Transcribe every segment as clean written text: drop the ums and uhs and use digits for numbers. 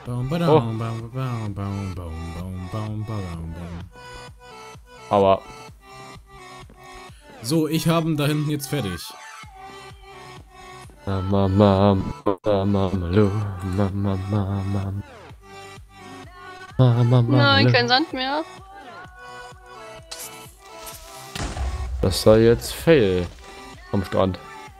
Oh. Aber. So, ich habe ihn da hinten jetzt fertig. Nein, kein Sand mehr. Das soll jetzt fail am Strand.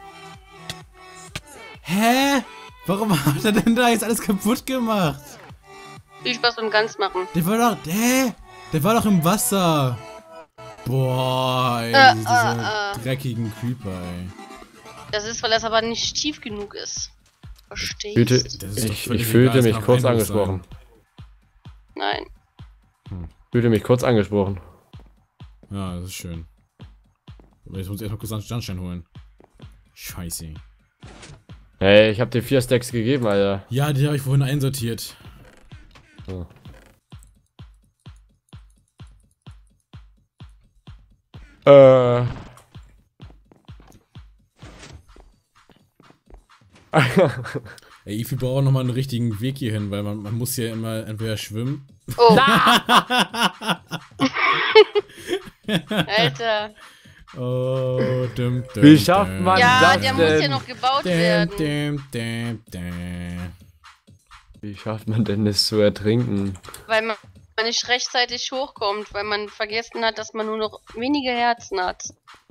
Hä? Warum hat er denn da jetzt alles kaputt gemacht? Viel Spaß beim Ganz machen. Der war doch. Hä? Der war doch im Wasser. Boah, ey, diese dreckigen Creeper, ey. Das ist, weil das aber nicht tief genug ist. Verstehst du? Ich fühlte mich kurz angesprochen. Nein. Fühlte mich kurz angesprochen. Ja, das ist schön. Aber jetzt muss ich erstmal kurz Sandstein holen. Scheiße. Hey, ich hab dir 4 Stacks gegeben, Alter. Ja, die habe ich vorhin einsortiert. So. Ey, Ifi braucht noch mal einen richtigen Weg hier hin, weil man muss hier immer entweder schwimmen. Oh. Alter. Oh, Wie schafft man Ja, das der denn? muss ja noch gebaut werden. Wie schafft man denn es zu ertrinken? Weil man nicht rechtzeitig hochkommt, weil man vergessen hat, dass man nur noch wenige Herzen hat.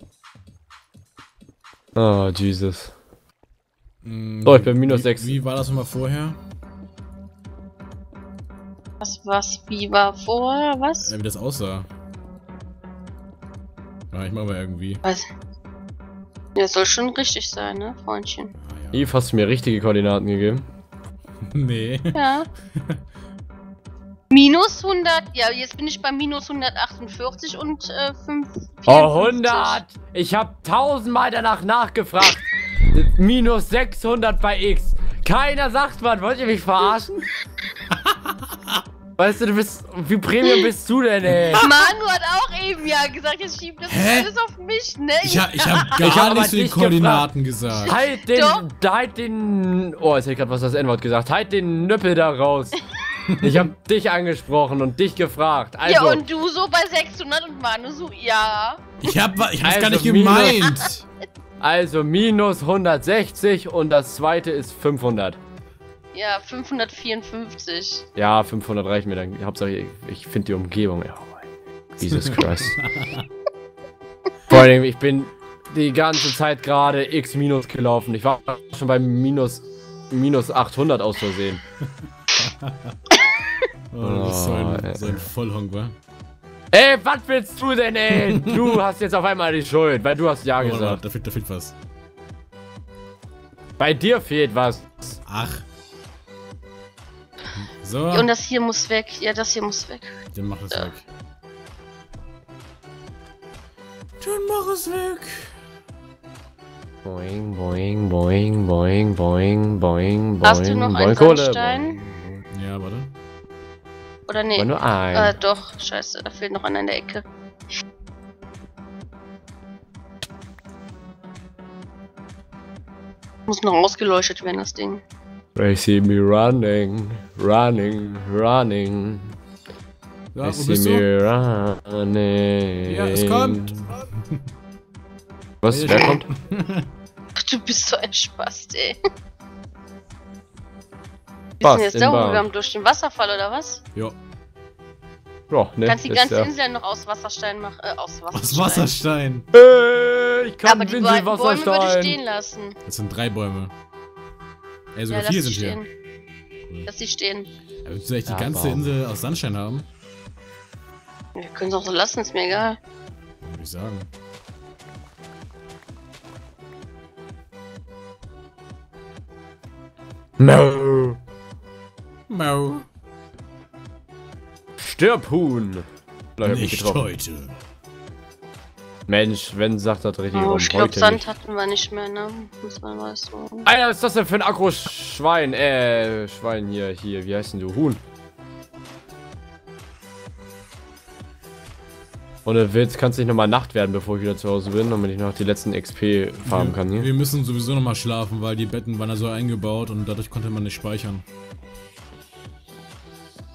Oh, Jesus. So, ich bin minus 6. Wie war das nochmal vorher? Wie war vorher? Was? Wie das aussah. Ja, ich mach mal irgendwie. Was? Ja, soll schon richtig sein, ne, Freundchen? Ah, ja. Eve, hast du mir richtige Koordinaten gegeben? Nee. Ja. Minus 100, ja, jetzt bin ich bei minus 148 und 5. Oh, 100! Ich hab 1000-mal danach nachgefragt. Minus 600 bei X. Keiner sagt was, wollt ihr mich verarschen? Weißt du, du bist. Wie Premium bist du denn, ey? Manu hat auch eben ja gesagt, jetzt schiebt das alles auf mich, ne? Ich hab hab gar aber nichts zu den dich Koordinaten gesagt. Halt den. Oh, jetzt hätte ich gerade was das N-Wort gesagt. Halt den Nüppel da raus. Ich hab dich angesprochen und dich gefragt. Also, ja, und du so bei 600 und Manu so, ja. Ich hab's Also gar nicht gemeint. also minus 160 und das zweite ist 500. Ja, 554. Ja, 500 reicht mir dann. Hauptsache, ich finde die Umgebung. Oh, Jesus Christ. Vor allem, ich bin die ganze Zeit gerade X minus gelaufen. Ich war schon bei minus 800 aus Versehen. Oh, du bist so ein Vollhonk, wa? Ey, was willst du denn, ey? Du hast jetzt auf einmal die Schuld, weil du hast ja gesagt. Da fehlt was. Bei dir fehlt was. Ach. So. Und das hier muss weg. Ja, das hier muss weg. Dann mach es weg. Dann mach es weg. Boing, boing, boing, boing, boing, boing, boing. Hast du noch einen Sandstein? Ja, warte. Oder nee? Aber nur ein. Doch. Scheiße, da fehlt noch einer in der Ecke. Muss noch ausgeleuchtet werden, das Ding. They see me running, running, running. Ja, They wo see bist du? me running. Ja, es kommt. Was? Wer kommt? Ach, du bist so ein Spast, ey. Wir Was? sind jetzt da hochgegangen durch den Wasserfall, oder was? Ja. Ja, ne, Kannst die ganze ja. Insel noch aus Wasserstein machen? Aus Wasserstein. Aus Wasserstein. Ich kann Aber die beiden Bäume würde ich Wasserstein. stehen lassen. Das sind 3 Bäume. Ey, sogar Ja, 4 lass sind die hier. stehen. Lass die stehen. Ja, willst du echt die Ja, ganze Baum. Insel aus Sandstein haben? Wir können es auch so lassen, ist mir egal. Würde ich sagen. No. Mau. Stirb, Huhn. Vielleicht hab ich Nicht getroffen. heute. Mensch, wenn sagt das richtig Oh, rum. ich glaube, Heute Sand nicht. hatten wir nicht mehr, ne? Muss man mal so. Alter, was ist das denn für ein Akku-Schwein? Schwein hier, wie heißt denn du? Huhn. Ohne Witz, kannst du nicht nochmal Nacht werden, bevor ich wieder zu Hause bin, damit ich noch die letzten XP farmen kann hier. Wir müssen sowieso nochmal schlafen, weil die Betten waren da so eingebaut und dadurch konnte man nicht speichern.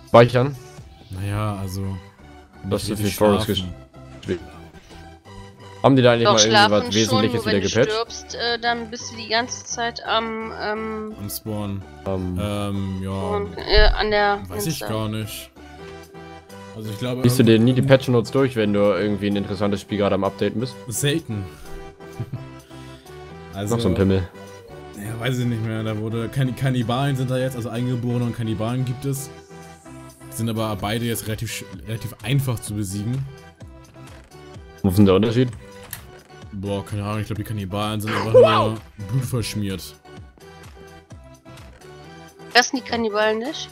Speichern. Naja, also... Das ist nicht zu viel wirklich Forest schlafen. gespielt. Haben die da eigentlich Doch, mal irgendwie schlafen was Wesentliches schon, nur wieder wenn du gepatcht? stirbst, dann bist du die ganze Zeit Am Spawn. Ja... an der... Weiß ich gar nicht. Also ich glaube... Liest du dir nie die Patch Notes durch, wenn du irgendwie ein interessantes Spiel gerade am Updaten bist? Selten. Also... Noch so ein Pimmel. Ja, weiß ich nicht mehr. Da wurde... Kannibalen sind da jetzt, also Eingeborene und Kannibalen gibt es. Sind aber beide jetzt relativ einfach zu besiegen. Was ist denn der Unterschied? Boah, keine Ahnung, ich glaube die Kannibalen sind einfach nur blutverschmiert. Fressen die Kannibalen nicht?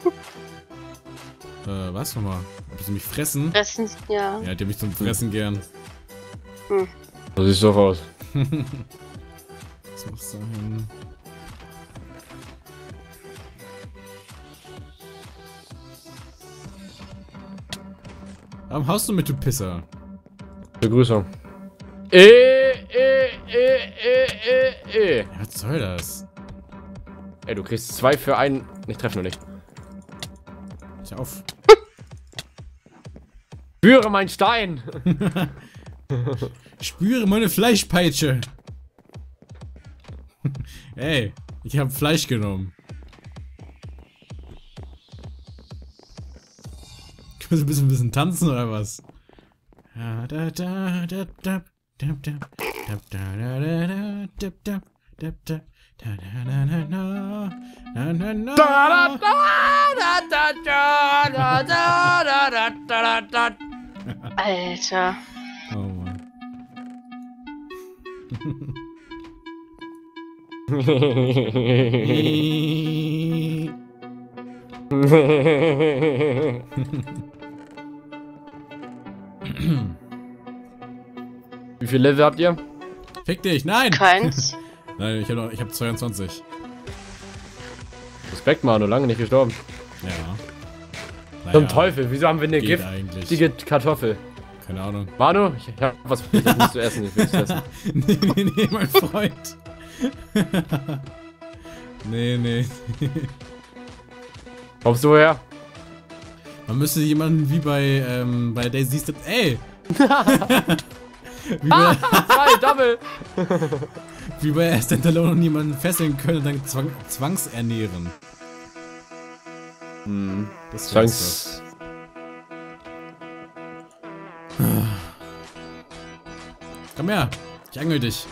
Was nochmal? Ob sie mich fressen? Fressen, ja. Ja, die haben mich zum Fressen gern. So sieht's doch aus. Was muss sein? Warum haust du mit, du Pisser? Begrüßung. Ja, was soll das? Ey, du kriegst 2 für einen. Ich treffe nur nicht. Hör auf. Spüre mein Stein! Spüre meine Fleischpeitsche! Ey, ich hab Fleisch genommen. Können wir ein bisschen tanzen oder was? Alter. Oh Mann. Wie viel Level habt ihr? Fick dich, nein! Keins. Nein, ich hab 22. Respekt, Manu, lange nicht gestorben. Ja. Zum Teufel, wieso haben wir eine geht eigentlich. giftige Kartoffel? Keine Ahnung. Manu, ich hab was für dich, das musst du essen, ich will's essen. nee, mein Freund. nee. Kommst du her? Man müsste jemanden wie bei Daisy Step. Ey! Zwei, Double! Wie bei Standalone und jemanden fesseln können und dann zwangsernähren. Das wär's doch. Komm her, ich angel dich.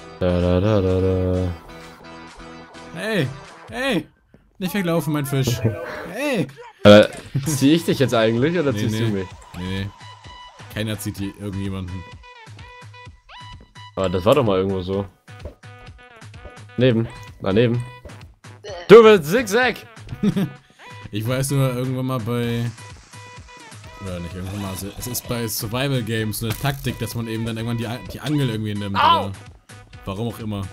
Hey, nicht weglaufen, mein Fisch. Hey! Zieh ich dich jetzt eigentlich oder Nee, ziehst du mich? Nee. Keiner zieht hier irgendjemanden. Aber das war doch mal irgendwo so. Daneben. Du willst Zigzag! Ich weiß nur irgendwann mal bei... Oder nicht irgendwann mal, es ist bei Survival Games eine Taktik, dass man eben dann irgendwann die Angel irgendwie nimmt. Oder warum auch immer.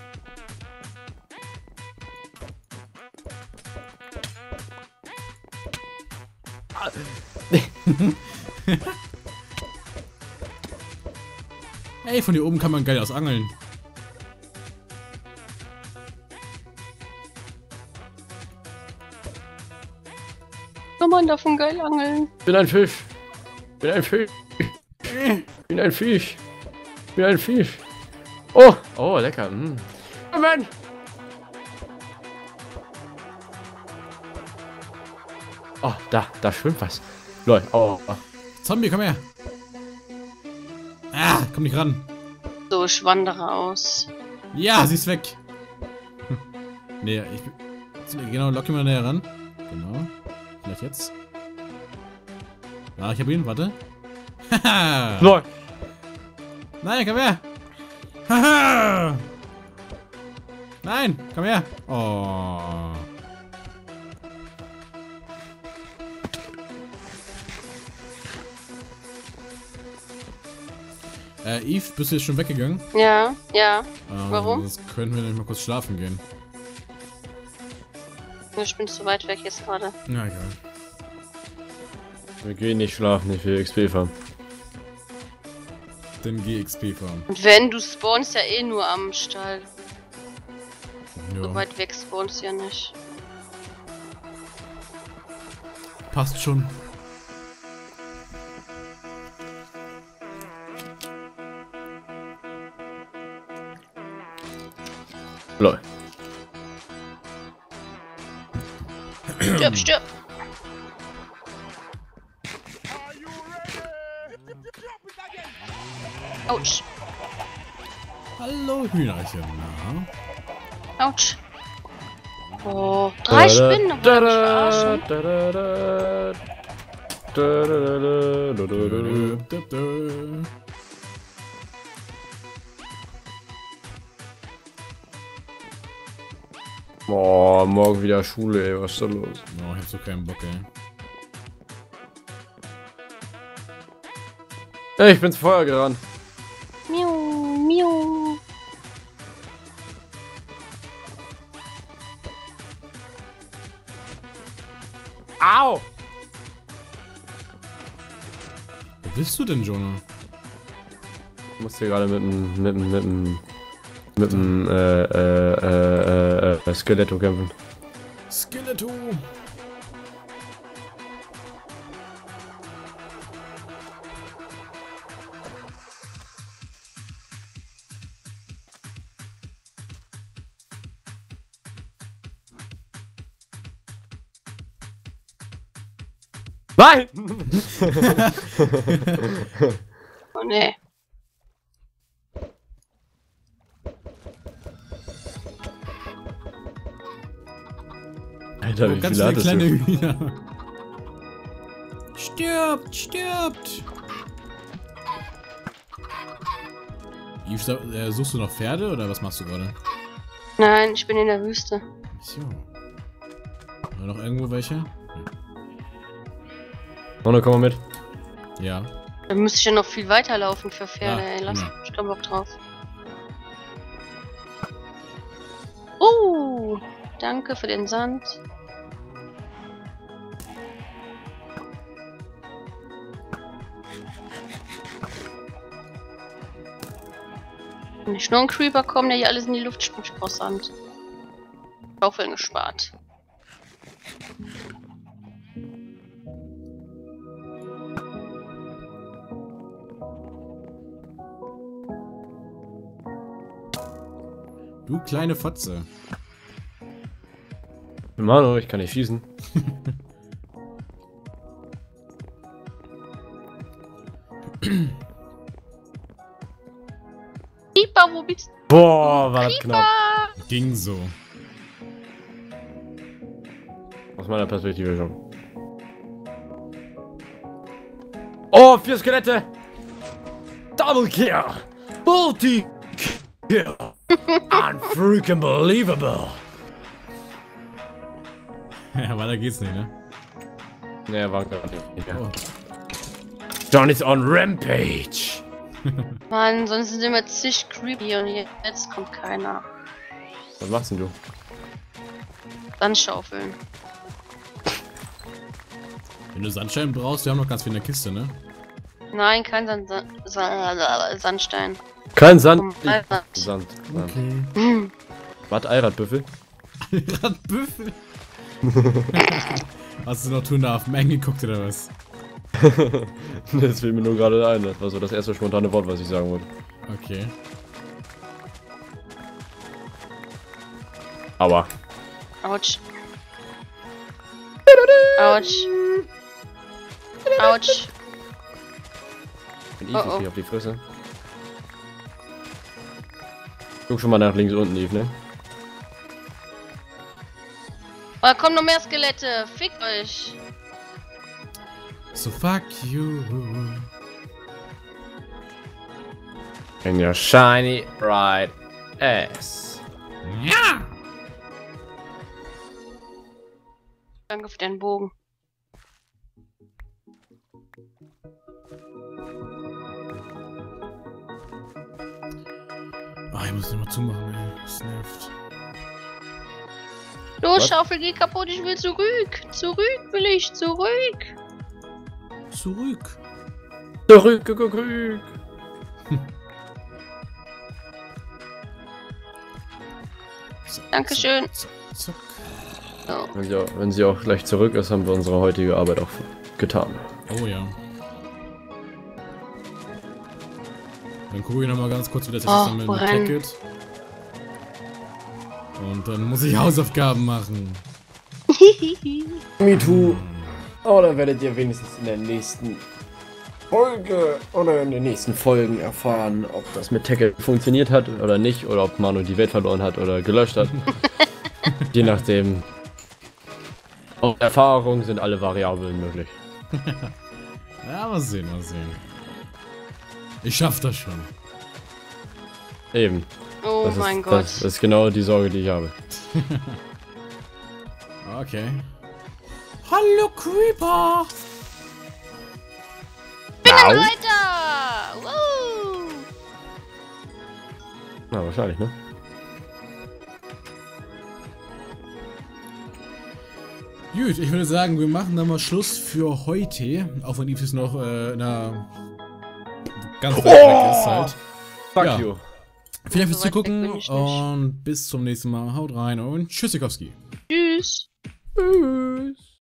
Ey, von hier oben kann man geil aus angeln. Kann man davon geil angeln? Ich bin ein Fisch. Bin ein Fisch. Bin ein Fisch. Bin ein Fisch. Oh, lecker. Moment. Oh, da schwimmt was. Leute, oh. Zombie, komm her. Ah, komm nicht ran. So, ich wandere aus. Ja, sie ist weg. Nee, genau, lock ihn mal näher ran. Genau. Vielleicht jetzt. Ah, ich hab ihn, warte. Haha. Leute. Nein, komm her. Haha. Nein, komm her. Oh. Eve, bist du jetzt schon weggegangen? Ja. Warum? Sonst könnten wir nämlich mal kurz schlafen gehen. Ich bin zu weit weg jetzt gerade. Na egal. Wir gehen nicht schlafen, ich will XP farmen. Dann geh XP farmen. Und wenn, du spawnst ja eh nur am Stall. Ja. So weit weg spawnst du ja nicht. Passt schon. Lol. Stirb, stirb. Autsch. Hallo Hühnerchen. Na? Autsch. Oh, 3 Spinnen. noch mal verarschen. Boah, morgen wieder Schule, ey, was ist da los? Oh, ich hab so keinen Bock, ey. Ey, ich bin ins Feuer gerannt. Miau, miau. Au! Wo bist du denn, Jonah? Ich muss hier gerade mit dem Skeletto kämpfen. Skeletto! Nein! Oh ne. Alter, wie Ganz viel hat viele das kleine hier? Hühner. Stirbt, stirbt! Eve, suchst du noch Pferde oder was machst du gerade? Nein, ich bin in der Wüste. So. War noch irgendwo welche? Mono, komm mal mit. Ja. Da müsste ich ja noch viel weiterlaufen für Pferde, Ja, ey. Lass genau. ich keinen Bock drauf. Danke für den Sand. Wenn nicht nur ein Creeper kommt, der hier alles in die Luft springt, ich brauch Sand. Schaufeln gespart. Du kleine Fotze. Mano, ich kann nicht schießen. Creeper, wo bist du? Boah, war das knapp. Ging so. Aus meiner Perspektive schon. Oh, 4 Skelette! Double Kill! Multi Kill! Unfreaking believable! Ja, weiter geht's nicht, ne? Ne, war gar nicht. Ja. Oh. Johnny's on Rampage! Mann, sonst sind immer zig creepy und jetzt kommt keiner. Was machst denn du? Sandschaufeln. Wenn du Sandstein brauchst, wir haben noch ganz viel in der Kiste, ne? Nein, kein Sandstein. Kein Sand. Alter. Sand. Hm. Was, Eiradbüffel? Radbüffel. Hast du noch Tuna auf Mengen geguckt oder was? Das fiel mir nur gerade ein. Das war so das erste spontane Wort, was ich sagen wollte. Okay. Aber. Autsch. Autsch. Autsch. Wenn Eve kriegt auf die Fresse. Guck schon mal nach links unten, Eve, ne? Oh, da kommen noch mehr Skelette. Fickt euch. So fuck you. In your shiny bright ass. Ja! Danke für den Bogen. Oh, ich muss den mal zumachen, ey. Das nervt. Los, Was? Schaufel, geh kaputt, ich will zurück. Zurück will ich, zurück. Zurück. Zurück. Dankeschön. Zack. So. Wenn sie auch gleich zurück ist, haben wir unsere heutige Arbeit auch getan. Oh ja. Dann gucke ich noch mal ganz kurz, wie das jetzt Oh, ist dann mit dem woran? Ticket. Und dann muss ich Hausaufgaben machen. Me too. Aber dann werdet ihr wenigstens in der nächsten Folge oder in den nächsten Folgen erfahren, ob das mit Tackle funktioniert hat oder nicht, oder ob Manu die Welt verloren hat oder gelöscht hat. Je nachdem. Auf Erfahrung sind alle Variablen möglich. Ja, mal sehen, mal sehen. Ich schaff das schon. Eben. Oh mein Gott. Das ist genau die Sorge, die ich habe. Okay. Hallo Creeper! Weiter! Woo! Na, wahrscheinlich, ne? Gut, ich würde sagen, wir machen dann mal Schluss für heute. Auch wenn Yves noch ganz weit weg ist halt. Fuck Ja. you. Vielen Dank fürs So weit weg Zugucken bin ich nicht. und bis zum nächsten Mal. Haut rein und Tschüssikowski. Tschüss. Tschüss.